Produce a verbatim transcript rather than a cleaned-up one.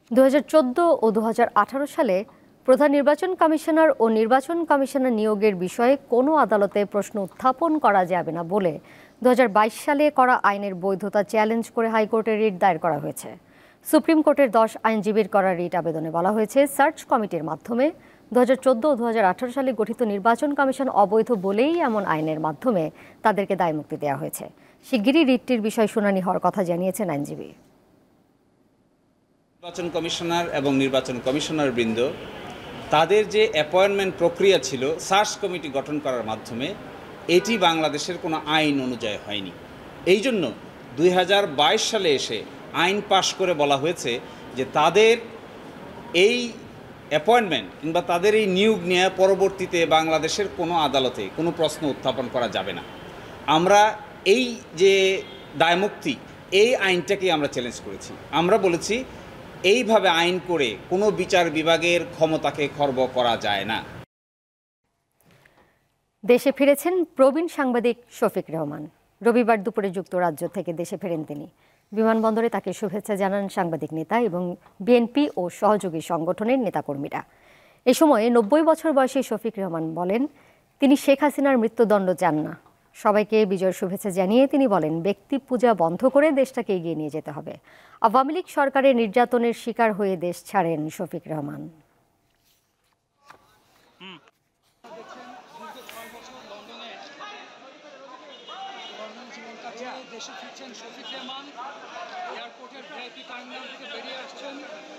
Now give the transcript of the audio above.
দু হাজার চোদ্দ ও দু হাজার আঠারো সালে প্রধান নির্বাচন কমিশনার ও নির্বাচন কমিশনার নিয়োগের বিষয়ে কোনো আদালতে প্রশ্ন উত্থাপন করা যাবে না বলে দু হাজার বাইশ সালে করা আইনের বৈধতা চ্যালেঞ্জ করে হাইকোর্টে রিট দায়ের করা হয়েছে। সুপ্রিম কোর্টের দশ আইনজীবীর করা রিট আবেদনে বলা হয়েছে, সার্চ কমিটির মাধ্যমে দু হাজার চোদ্দ ও দু হাজার আঠারো সালে গঠিত নির্বাচন কমিশন অবৈধ বলেই এমন আইনের মাধ্যমে তাদেরকে দায়মুক্তি দেওয়া হয়েছে। শিগগিরই রিটটির বিষয় শুনানি হওয়ার কথা জানিয়েছেন আইনজীবী। নির্বাচন কমিশনার এবং নির্বাচন কমিশনার বৃন্দ তাদের যে অ্যাপয়েন্টমেন্ট প্রক্রিয়া ছিল সার্চ কমিটি গঠন করার মাধ্যমে, এটি বাংলাদেশের কোনো আইন অনুযায়ী হয়নি। এই জন্য দুই হাজার বাইশ সালে এসে আইন পাশ করে বলা হয়েছে যে তাদের এই অ্যাপয়েন্টমেন্ট কিংবা তাদের এই নিয়োগ নিয়ে পরবর্তীতে বাংলাদেশের কোনো আদালতে কোনো প্রশ্ন উত্থাপন করা যাবে না। আমরা এই যে দায়মুক্তি, এই আইনটাকে আমরা চ্যালেঞ্জ করেছি। আমরা বলেছি এইভাবে আইন করে কোনো বিচার বিভাগের ক্ষমতাকে খর্ব করা যায় না। দেশে ফিরেছেন প্রবীণ সাংবাদিক শফিক রহমান। রবিবার দুপুরে যুক্তরাজ্য থেকে দেশে ফেরেন তিনি। বিমানবন্দরে তাকে শুভেচ্ছা জানান সাংবাদিক নেতা এবং বিএনপি ও সহযোগী সংগঠনের নেতাকর্মীরা। এ সময় নব্বই বছর বয়সী শফিক রহমান বলেন, তিনি শেখ হাসিনার মৃত্যুদণ্ড চান না। সবাইকে বিজয়ের শুভেচ্ছা জানিয়ে তিনি বলেন, ব্যক্তি পূজা বন্ধ করে দেশটাকে এগিয়ে নিয়ে যেতে হবে। আওয়ামী লীগ সরকারের নির্যাতনের শিকার হয়ে দেশ ছাড়েন শফিক রহমান। দেশে ফিরছেন শফিক রহমান, এয়ারপোর্টের ভিআইপি টার্মিনাল থেকে বেরিয়ে আসছেন।